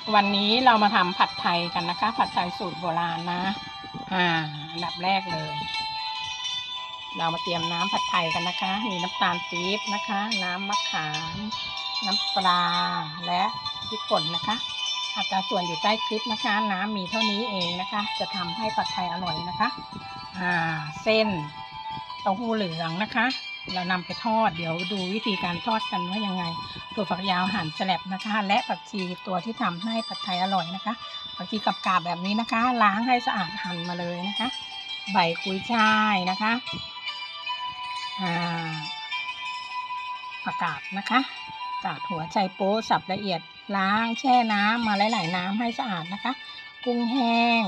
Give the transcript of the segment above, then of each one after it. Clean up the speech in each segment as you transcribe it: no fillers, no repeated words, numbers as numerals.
วันนี้เรามาทำผัดไทยกันนะคะผัดไทยสูตรโบราณนะอันดับแรกเลยเรามาเตรียมน้ำผัดไทยกันนะคะมีน้ำตาลปี๊บนะคะน้ำมะขามน้ำปลาและพริกป่นนะคะอัตราส่วนอยู่ใต้คลิปนะคะน้ำมีเท่านี้เองนะคะจะทำให้ผัดไทยอร่อยนะคะเส้นเต้าหู้เหลืองนะคะเรานำไปทอดเดี๋ยวดูวิธีการทอดกันว่ายังไงถั่วฝักยาวหั่นสลับนะคะและผักชีตัวที่ทำให้ผัดไทยอร่อยนะคะผักชีกาบๆแบบนี้นะคะล้างให้สะอาดหั่นมาเลยนะคะใบกุยช่ายนะคะผักกาดนะคะกาดหัวไชโป๊สับละเอียดล้างแช่น้ำมาหลายๆน้ำให้สะอาดนะคะกุ้งแห้ง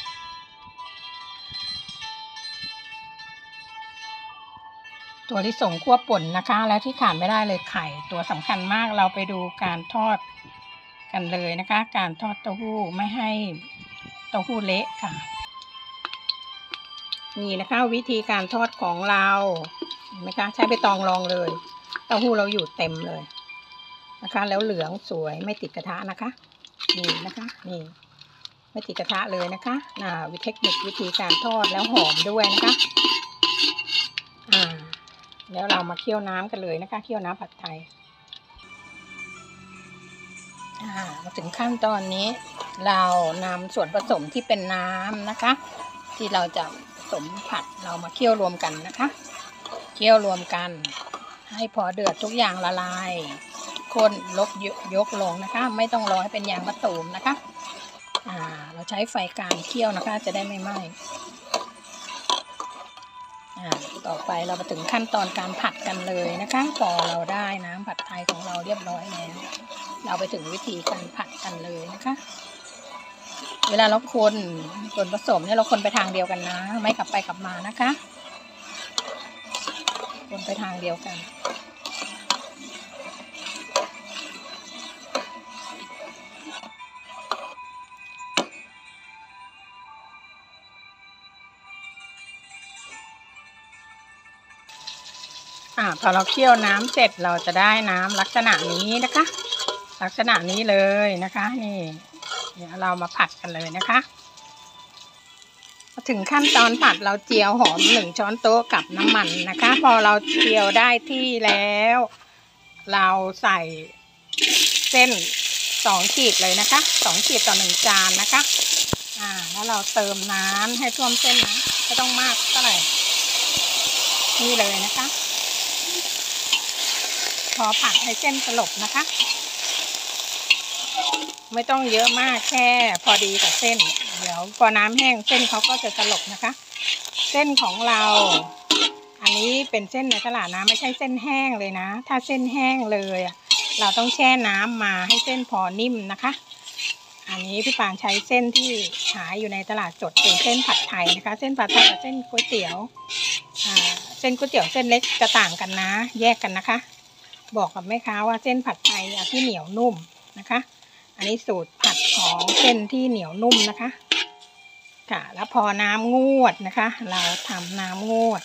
ตัวที่ส่งคั่วป่นนะคะและที่ขาดไม่ได้เลยไข่ตัวสำคัญมากเราไปดูการทอดกันเลยนะคะการทอดเต้าหู้ไม่ให้เต้าหู้เละค่ะนี่นะคะวิธีการทอดของเราเห็นไหมคะใช้ใบตองรองเลยเต้าหู้เราอยู่เต็มเลยนะคะแล้วเหลืองสวยไม่ติดกระทะนะคะนี่นะคะนี่ไม่ติดกระทะเลยนะคะเทคนิควิธีการทอดแล้วหอมด้วยนะคะแล้วเรามาเคี่ยวน้ำกันเลยนะคะเคี่ยวน้ำผัดไทยมาถึงขั้นตอนนี้เรานำส่วนผสมที่เป็นน้ำนะคะที่เราจะผสมผัดเรามาเคี่ยวรวมกันนะคะเคี่ยวรวมกันให้พอเดือดทุกอย่างละลายคนยกลงนะคะไม่ต้องรอให้เป็นยางมะตูมนะคะเราใช้ไฟกลางเคี่ยวนะคะจะได้ไม่ไหม้ต่อไปเรามาถึงขั้นตอนการผัดกันเลยนะคะพอเราได้น้ำผัดไทยของเราเรียบร้อยแล้วเราไปถึงวิธีการผัดกันเลยนะคะเวลาเราคนส่วนผสมเนี่ยเราคนไปทางเดียวกันนะไม่กลับไปกลับมานะคะคนไปทางเดียวกันพอเราเคี่ยวน้ำเสร็จเราจะได้น้ำลักษณะนี้นะคะลักษณะนี้เลยนะคะนี่เดี๋ยวเรามาผัดกันเลยนะคะถึงขั้นตอนผัดเราเจียวหอม1 ช้อนโต๊ะกับน้ำมันนะคะพอเราเจียวได้ที่แล้วเราใส่เส้น2 ขีดเลยนะคะ2 ขีดต่อ1 จานนะคะแล้วเราเติมน้ำให้ท่วมเส้นนะไม่ต้องมากเท่าไหร่นี่เลยนะคะพอผัดให้เส้นสลบนะคะไม่ต้องเยอะมากแค่พอดีกับเส้นเดี๋ยวพอน้ำแห้งเส้นเขาก็จะสลบนะคะเส้นของเราอันนี้เป็นเส้นในตลาดนะไม่ใช่เส้นแห้งเลยนะถ้าเส้นแห้งเลยเราต้องแช่น้ำมาให้เส้นพอนิ่มนะคะอันนี้พี่ปางใช้เส้นที่ขายอยู่ในตลาดสดเป็นเส้นผัดไทยนะคะเส้นผัดไทยกับเส้นก๋วยเตี๋ยวเส้นก๋วยเตี๋ยวเส้นเล็กจะต่างกันนะแยกกันนะคะบอกกับแม่ค้าว่าเส้นผัดไทยที่เหนียวนุ่มนะคะอันนี้สูตรผัดของเส้นที่เหนียวนุ่มนะคะค่ะแล้วพอน้ำงวดนะคะเราทำน้ำงวด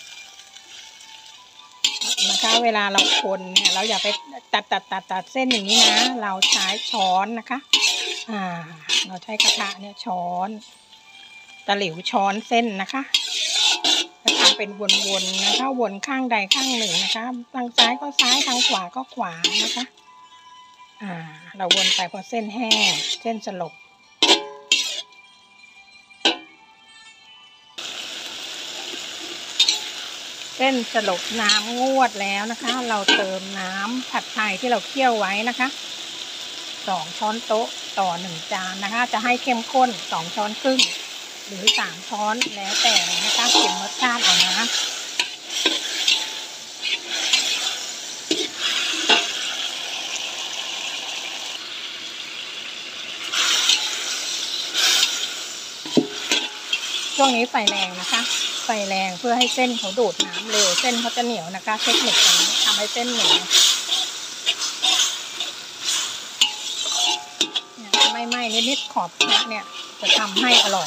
นะคะเวลาเราคนเนี่ยเราอย่าไปตัดเส้นอย่างนี้นะเราใช้ช้อนนะคะเราใช้กระทะเนี่ยช้อนตะหลิวช้อนเส้นนะคะทำเป็นวนๆนะคะวนข้างใดข้างหนึ่งนะคะทางซ้ายก็ซ้ายทางขวาก็ขวานะคะเราวนไปพอเส้นแห้งเส้นสลบเส้นสลบน้ำงวดแล้วนะคะเราเติมน้ำผัดไทยที่เราเคี่ยวไว้นะคะ2 ช้อนโต๊ะต่อ1 จานนะคะจะให้เข้มข้น2 ช้อนครึ่งหรือ3 ช้อนแล้วแต่นะคะชิมรสชาติเอานะช่วงนี้ไฟแรงนะคะไฟแรงเพื่อให้เส้นเขาดูดน้ำเร็วเส้นเขาจะเหนียวนะคะเทคนิคการทำให้เส้นเหนียวไม่นิดๆขอบเนี่ยจะทำให้อร่อย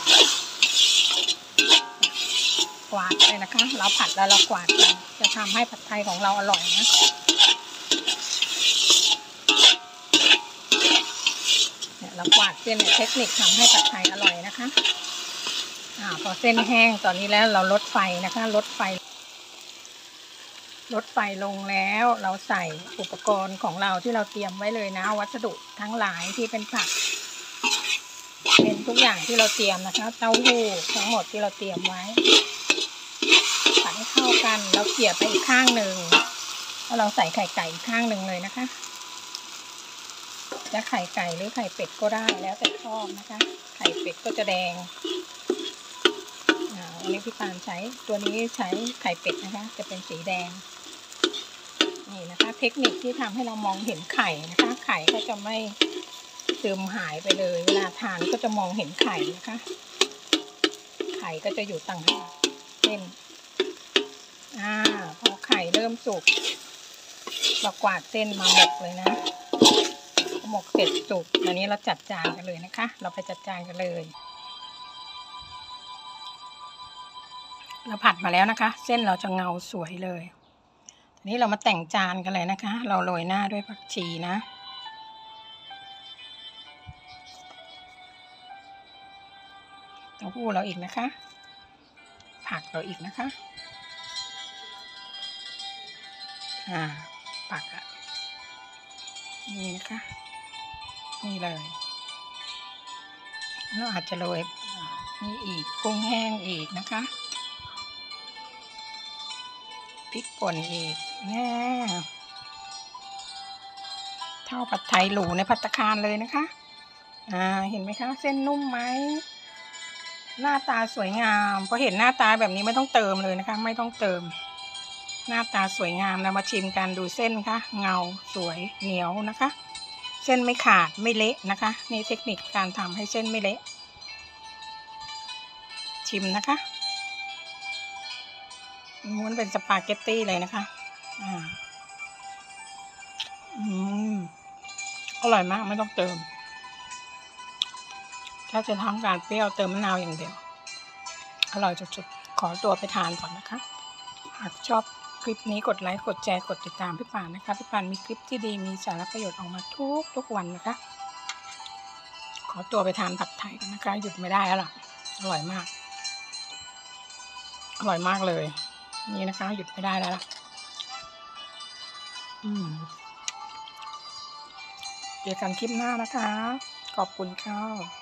กวาดเลยนะคะเราผัดแล้วเรากวาดกันจะทำให้ผัดไทยของเราอร่อยนะเนี่ยเรากวาดเส้นเทคนิคทำให้ผัดไทยอร่อยนะคะพอเส้นแห้งตอนนี้แล้วเราลดไฟนะคะลดไฟลงแล้วเราใส่อุปกรณ์ของเราที่เราเตรียมไว้เลยนะวัสดุทั้งหลายที่เป็นผักเป็นทุกอย่างที่เราเตรียมนะคะเต้าหู้ทั้งหมดที่เราเตรียมไว้ผัดให้เข้ากันเราเกี่ยไปอีกข้างหนึ่งแล้วเราใส่ไข่ไก่อีกข้างหนึ่งเลยนะคะจะไข่ไก่หรือไข่เป็ดก็ได้แล้วแต่ชอบนะคะไข่เป็ดก็จะแดงวันนี้พี่ปานใช้ตัวนี้ใช้ไข่เป็ดนะคะจะเป็นสีแดงนี่นะคะเทคนิคที่ทำให้เรามองเห็นไข่นะคะไข่ก็จะไม่ซึมหายไปเลยเวลาทานก็จะมองเห็นไข่นะคะไข่ก็จะอยู่ต่างหากเส้นพอไข่เริ่มสุกเรากวาดเส้นมาหมกเลยนะหมกเสร็จสุกตอนนี้เราจัดจานกันเลยนะคะเราไปจัดจานกันเลยเราผัดมาแล้วนะคะเส้นเราจะเงาสวยเลยทีนี้เรามาแต่งจานกันเลยนะคะเราโรยหน้าด้วยผักชีนะเต้าหู้เราอีกนะคะผักเราอีกนะคะผักนี่นะคะนี่เลยเราอาจจะโรยนี่อีกกุ้งแห้งอีกนะคะพริกป่นอีกเท่าผัดไทยหรูในภัตตาคารเลยนะคะเห็นไหมคะเส้นนุ่มไหมหน้าตาสวยงามพอเห็นหน้าตาแบบนี้ไม่ต้องเติมเลยนะคะไม่ต้องเติมหน้าตาสวยงามเรามาชิมกันดูเส้นค่ะเงาสวยเหนียวนะคะเส้นไม่ขาดไม่เละนะคะนี่เทคนิคการทำให้เส้นไม่เละชิมนะคะม้วนเป็นสปาเกตตี้เลยนะคะอร่อยมากไม่ต้องเติมถ้าจะทำการเปรี้ยวเติมมะนาวอย่างเดียวอร่อยสุดๆขอตัวไปทานก่อนนะคะหากชอบคลิปนี้กดไลค์กดแชร์กดติดตามพี่ปานนะคะพี่ปานมีคลิปที่ดีมีสาระประโยชน์ออกมาทุกวันนะคะขอตัวไปทานผัดไทยกันนะคะหยุดไม่ได้แล้วล่ะอร่อยมากเลยนี่นะคะหยุดไม่ได้แล้วล่ะเจอกันคลิปหน้านะคะขอบคุณค่ะ